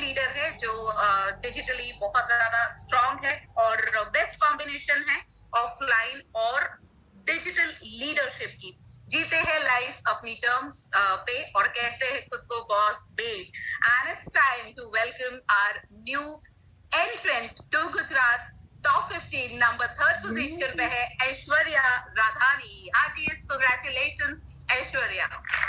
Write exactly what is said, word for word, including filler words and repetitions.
Leader है जो digitally uh, बहुत ज्यादा स्ट्रांग है और बेस्ट कॉम्बिनेशन है ऑफलाइन और डिजिटल लीडरशिप की। जीते हैं लाइफ अपनी टर्म्स uh, पे और कहते हैं खुद को boss babe. And it's time to welcome our new entrant to Gujarat top fifteen, number third position पे है ऐश्वर्या राधानी। Heartiest congratulations Aishwarya.